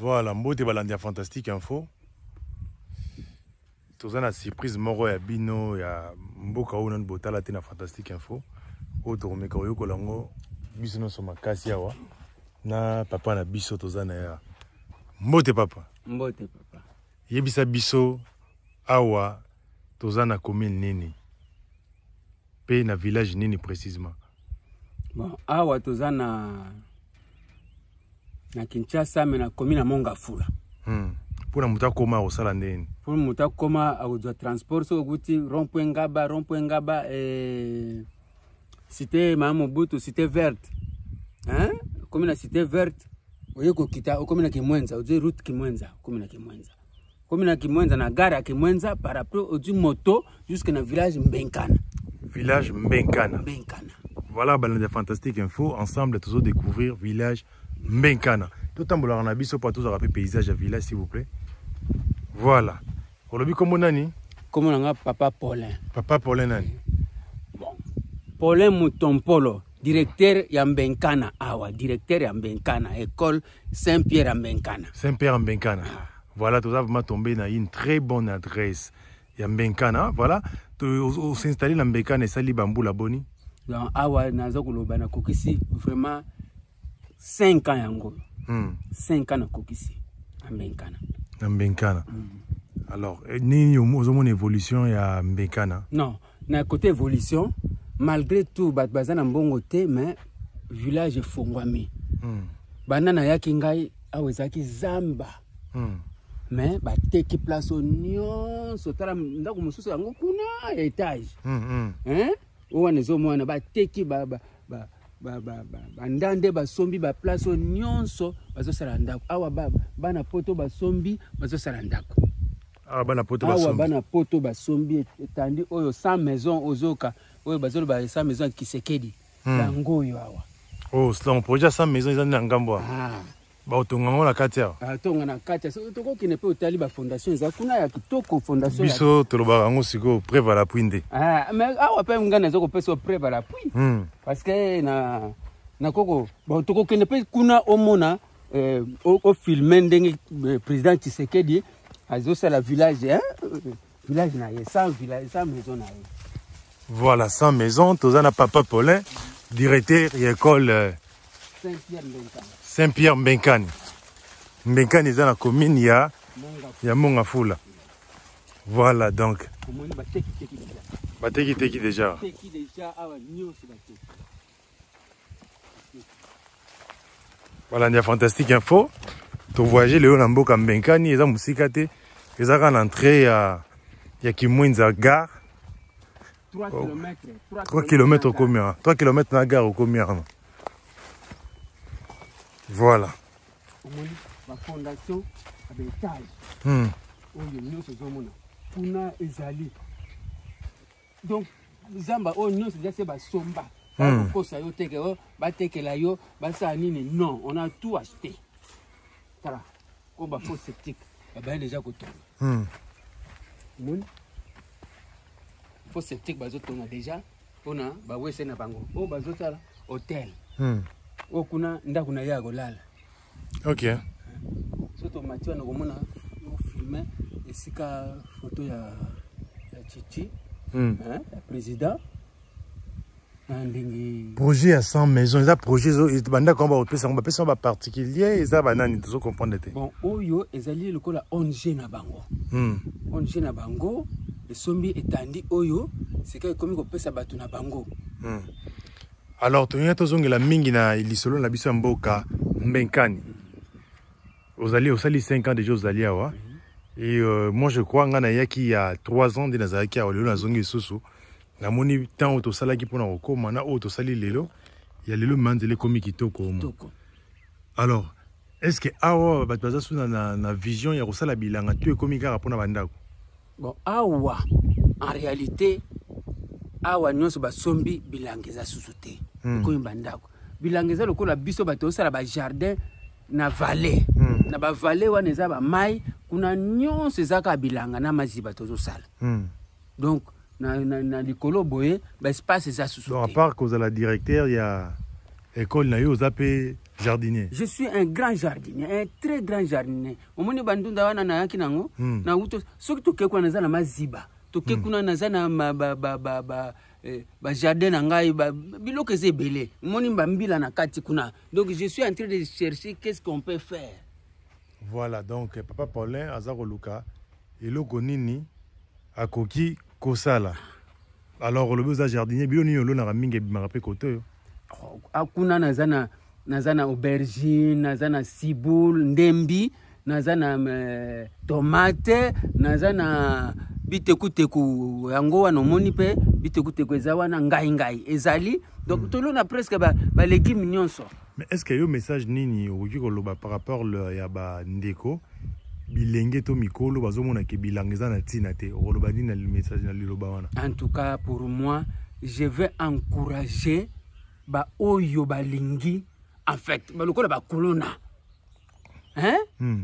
Voilà, mbote balandia Fantastique Info. Toza na surprise moko ya bino ya mboka oyo botala te na Fantastique Info. O to meka oyo kolango biso no soma kasi awa na papa na biso toza na ya. Mbote papa. Mbote papa. Yebisa biso awa toza na commune nini? Pe na village nini précisément? Bon, awa toza na Kinshasa mais na commune na Mongafula. Pour na muta koma osala ndeni. Pour muta koma au transport so guti rond-point Ngaba cité Mamobutu cité verte. Hein? Commune na cité verte. Oyeko kita commune na Kimwenza, oje route Kimwenza, commune na Kimwenza. Commune na Kimwenza na gare ya Kimwenza par rapport au moto jusqu'à na village Mbenkana. Village Mbenkana. Mbenkana. Voilà, Balanda Fantastique Info, ensemble tous découvrir village Mbenkana. Tout en voulant abisso pour tous rappeler paysage à village s'il vous plaît. Voilà. Pour le but comme nani? Comme on a papa Paulin. Papa Paulin nani? Bon. Paulin Mutompolo, directeur ya Mbenkana awa, directeur ya Mbenkana, école Saint-Pierre à Mbenkana. Saint-Pierre à Mbenkana. Voilà, tout ça vraiment tombé dans une très bonne adresse. Ya Mbenkana, voilà. On s'installe dans Mbenkana et ça li bambou la boni. Donc awa nazo koloba na kokisi vraiment 5 ans yango. 5 ans na kokisi à Mbenkana. Na Mbenkana. Alors, ni une évolution ya Mbenkana? Non, na côté évolution, malgré tout bazana mbongo te mais village fongwami. Banana yaki ngai awezaki zamba. Mais bateki place au nyon sotala ndako mususu yango kuna étage. Hein? Owana zo mwana bateki bandande basombi ba place au nyonso bazosala ndako. Awa bana poto basombi bazosala ndako. Awa bana poto basombi. Awa bana poto basombi etandi oyo 100 maisons ozoka oyo bazolo ba 100 maisons Kisekedi. Yango yo awa. Oh, c'est un projet 100 maisons ils en Ngambo. Ba otonga la katia. Tonga na katia. So toko kine pe otali ba fondation za kuna ya kitoko fondation. Biso toloba ngo siko préva la puinde. Mais awa pe ngana zoko peso préva la pui. Parce que na koko ba toko kine pe kuna omona o filmer ndenge président Tshisekedi azosa la village hein village na ye 100 village 100 maisons na ye. Voilà 100 maisons tozana papa Paulin directeur et école Saint-Pierre Mbenkani. Mbenkani est dans la commune, il y a Mongafula. Voilà donc. Bateki déjà. Voilà, il y a Fantastique Info. Tu voyages Léo Namboka Mbenkani, il y a Moussikate. Il y a l'entrée à Kimwenza gare. 3 km combien? 3 km dans la gare ou combien? Voilà. La fondation à l'étage. Donc, Zamba, non, on a tout acheté. Voilà. Comme un faux sceptique. Déjà faux sceptique, déjà. On a hôtel. Okuna ndakuna ya golala. OK. Surtout Mathieu na komona filmer esika photo ya Titi. Hein, le président. Projet à 100 maisons, ça projet banda komba opesa ba particulier ça banani to comprendre te. Bon, oyo ezali lokola ONG na bango. ONG na bango, le sombi etandi oyo, c'est que comme opesa batu na bango. Alors, tu as la mingi na ilisolo na biso mboka Mbenkani. Vous allez 5 ans déjà aux alliés wa. Et moi je crois ngana yaki il y a 3 ans de nazaki a lelo zongi soso. Na moni temps auto salaki pona okoma na auto sali lelo. Il y a lelo manzele komi kitoko. Alors, est-ce que awa batbaza suna na vision ya kosala bilanga tu ekomi kaka pona bandako? Bon, awa en réalité awa nyonso basombi bilangeza susute ko imbandako bilangeza lokola biso bato sala ba jardin na vallée na ba vallée wana eza ba mai kuna nyonso ezaka bilanga na maziba tozo sala donc na likolo boye ba espace eza susute. Donc à part cause la directeur il y a école na yo zape Jardinier. Je suis un grand jardinier, un très grand jardinier. Omoni bandunda wana na yaki nango na uto soki toke kuna naza na maziba. Toke kuna naza na ba jardin na ngai biloko ezebele. Omoni mbila na kati kuna. Donc je suis en train de chercher qu'est-ce qu'on peut faire. Voilà, donc Papa Paulin Azaro Luka eloko nini akoki kosala. Alors le besoin jardinier biloni yolo na mingi bimarape koto. Akuna nazana aubergine, nazana ciboule, ndembi, nazana tomate, nazana bitekuteku yango wana moni pe bitekuteku ezawana ngai ezali. Donc tolo na presque ba légumes nyonso. Mais est-ce qu'il y a un message nini oki koloba par rapport ya ba ndeko bilenge to mikolo bazomona ke bilangeza na tina te koloba nini na message na liloba wana? En tout cas pour moi, je vais encourager ba oyo balingi en fait ba lokola ba kolona hein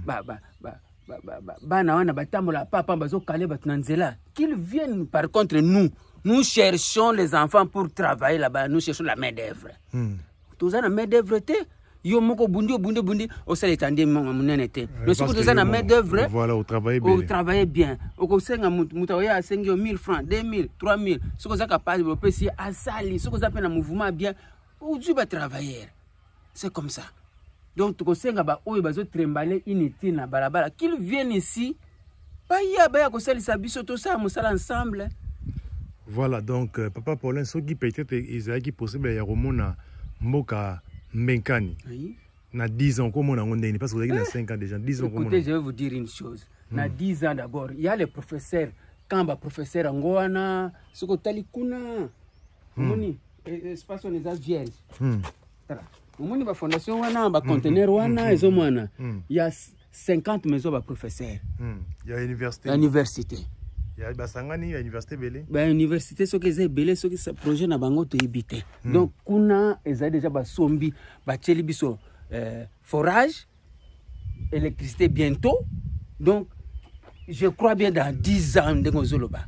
bana wana batambola papa bazo kale batuna nzela qu'ils viennent. Par contre nous cherchons les enfants pour travailler là-bas, nous cherchons la main d'œuvre. Tous la main d'œuvre te yo moko bundi au sale tande munene te. Le siko tous la main d'œuvre voilà au travailler bien au senga mutaoya a 5 000 francs 2 000 3 000 siko za capable de pesi asali siko za pena mouvement bien ou du ba travailler. C'est comme ça. Donc tu kosenga ba oyo bazo trembaler inutile na balabala qu'ils viennent ici baya ko salisa biso to ça musala ensemble. Voilà, donc Papa Paulin soki peut-être ezaki possible ya romona mboka Mbenkani. Oui. Na 10 ans comme on a ondé parce que vous avez 5 ans déjà 10 ans. Écoutez, je vais vous dire une chose. Na 10 ans d'abord, il y a les professeurs quand ba professeur angoana soko talikuna. Moni espace on est vierge. Moni ba fondation wana ba conteneur wana ezo mwana. Il y a 50 maisons ba professeurs. Il y a université. Université. Il y a basangani ya université belé. Ba université soki eza belé soki sa projet na bango to yibite. Donc kuna eza déjà ba sombi ba tcheli biso forage électricité bientôt. Donc je crois bien dans 10 ans de Zoloba.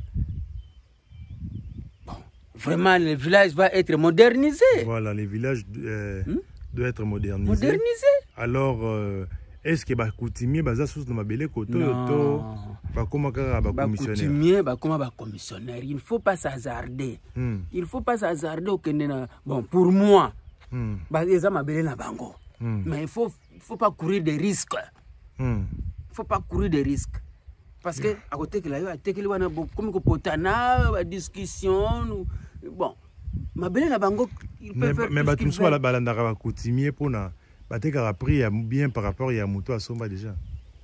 Bon, vraiment le village va être modernisé. Voilà, le village doit être modernisé. Modernisé. Alors est-ce que ba coutumier baza sous na mabele koto to ba koma kaka ba commissionnaire? Coutumier ba koma ba commissionnaire, il ne faut pas s'hasarder. Il faut pas s'hasarder au Kenya. Bon pour moi ba eza mabele na bango. Mais il faut pas courir des risques. Faut pas courir des risques. Parce que à côté que là yo atekeli wana comme ko potana ba discussion bon mabele na bango il peut faire. Mais ba tumso la balanda ba coutumier pona Batek a appris bien par rapport à Mouto à Somba déjà.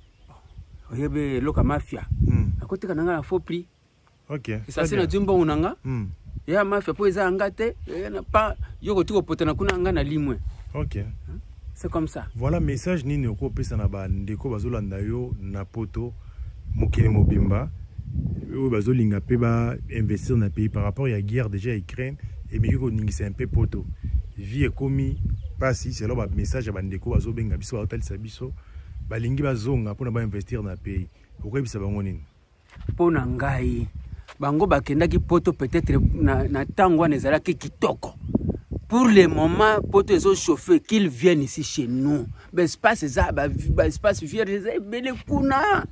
Il y a loka mafia. À côté de la faux prix. Ok. Ça c'est le Jumbo Unanga. Il y a mafia pour les angate. Il n'y a pas. Yo tu potana kunanga na limwe. Ok. C'est comme ça. Voilà message ni ne kopé sana ba ndeko bazolanda yo na poto mokili mobimba. Yo bazolinga pe ba investir na pays par rapport à la guerre déjà Ukraine et bien ko ningisa un peu poto. Vie est commis pas si c'est là un message à bandeko bazo benga biso hotel sabiso balingi bazonga pour na ba investir na pays. Pourquoi bisa bango nini? Pona ngai bango bakendaki poto peut-être na tango nezala ki kitoko. Pour le moment poto ezo chauffer qu'ils viennent ici chez nous. Ben espace ça espace vierge bele kuna.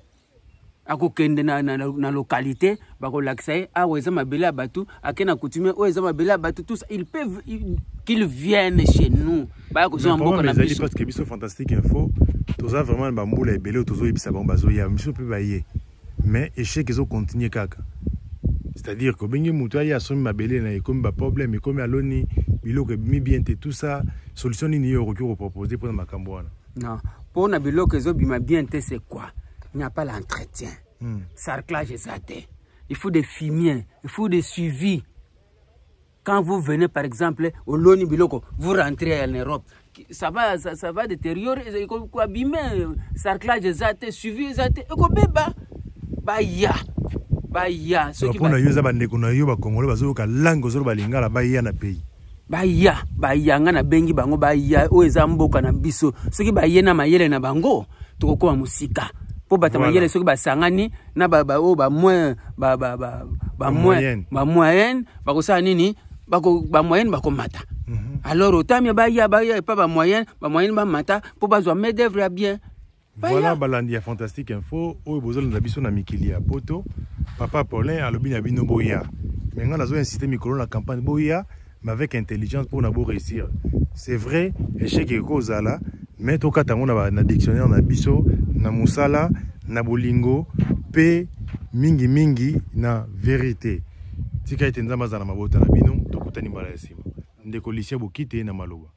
Ako kende na localité bako laksaye aweza mabela batu akena coutumier aweza mabela batu tous ils peuvent qu'ils viennent chez nous ba ko zo mboka na biso parce que biso fantastique info toza vraiment ba mbula ebele tozo yebisa ba bazo ya biso pe baye mais échec ezo continuer kaka c'est-à-dire que bengi mutu ya somi mabele na ekomi ba problème ekomi aloni biloko mi bien tout ça solution ni yo ko proposer pour makambo wana. Non pour na biloko ezo bima bien c'est quoi? Il n'y a pas l'entretien. Sarclage et saté. Il faut des fumiers, il faut des suivis. Quand vous venez par exemple au Loni Biloko, vous rentrez en Europe, ça va détériorer, il faut abîmer. Sarclage et saté, suivi et saté. Et quoi béba? Baya. Ceux qui vont yuza bandeko na yo ba Congolais bazoka langue zo balingala baya na pays. Baya ngana bengi bango baya o ezamboka na biso. Ceux qui baye na mayele na bango, toko musika. Pour battre mayele ceux qui basangani na ba moyen moyenne ba ko sa nini ba moyenne ba ko mata Alors autant mieux baya pas moyen ba mata pour bazwa main d'œuvre ya bien. Voilà balandi ya fantastique info oyo bozolo na biso na mikili ya poto papa Paulin alobi na bino boya. Mais nga nazo inciter mikolo na campagne boya mais avec intelligence pour na bo réussir. C'est vrai échec et cause là mais to kata ngona na dictionnaire na biso na musala na bolingo pe mingi na vérité. Tika ite nzamba za na mabota na bino tokutani mbala ya sima. Ndeko Licia Bokite na maloba.